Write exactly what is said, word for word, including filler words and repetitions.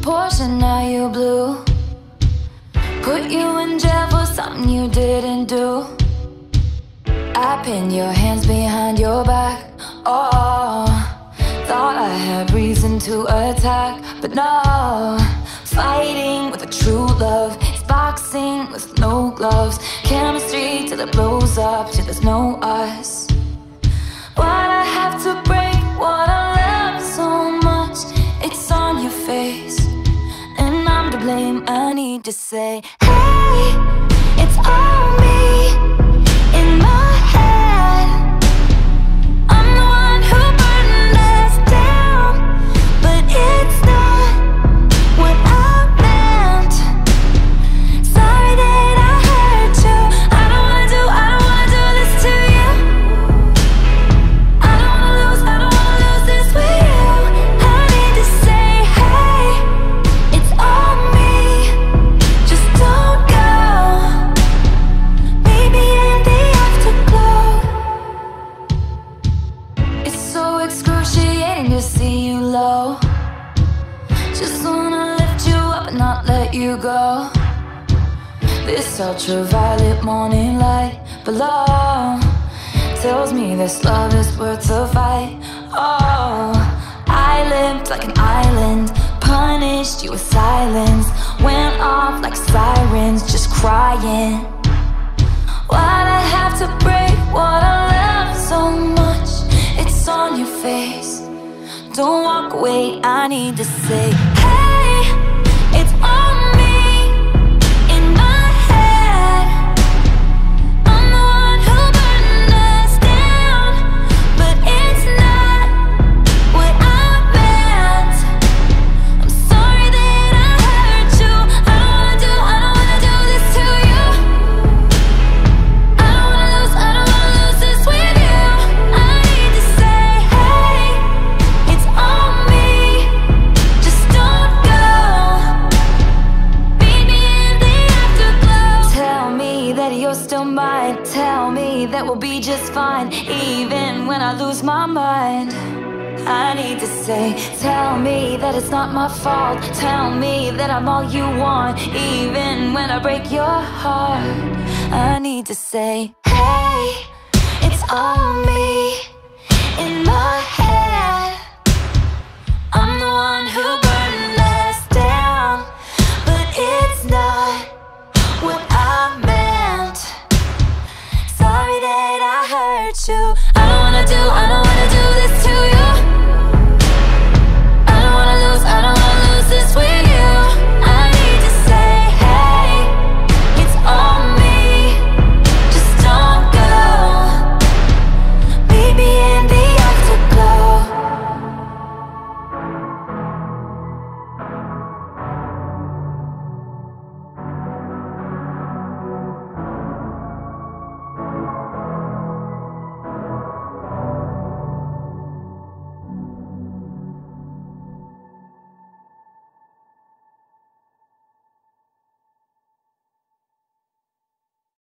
Porsche, now you blue. Put you in jail for something you didn't do. I pinned your hands behind your back. Oh, thought I had reason to attack, but no. Fighting with a true love, it's boxing with no gloves. Chemistry till it blows up, till there's no us. Why'd I have to break what I love so much? It's on your face, and I'm to blame. I need to say, hey, it's all me in my head. I'm the one who burned us down, but it's not what I meant. Sorry that I hurt you. I don't wanna do, I don't wanna do this to you. I don't wanna lose, I don't wanna lose this with you. I need to say, hey, it's all me. Just don't go. Maybe in the afterglow. It's so excruciating to see you low. Just wanna lift you up and not let you go. This ultraviolet morning light below tells me this love is worth the fight. Oh, I lived like an island, punished you with silence. Went off like sirens, just crying. Why'd I have to break what I love so much? It's on your face. Don't walk away, I need to say, hey, it's on me in my head. I'm the one who burned us down, but it's not what I meant. I'm sorry that I hurt you. I don't wanna do, I don't wanna do this to you. I don't wanna lose, I don't wanna lose this with you. I need to say, hey, it's on me. Just don't go. Meet me in the afterglow. Tell me that you're still mine. Tell me that we'll be just fine, even when I lose my mind. I need to say, tell me that it's not my fault. Tell me that I'm all you want, even when I break your heart. I need to say, hey, it's on me in my head. I'm the one who burned us down, but it's not what I meant. Sorry that I hurt you. I don't wanna do, I don't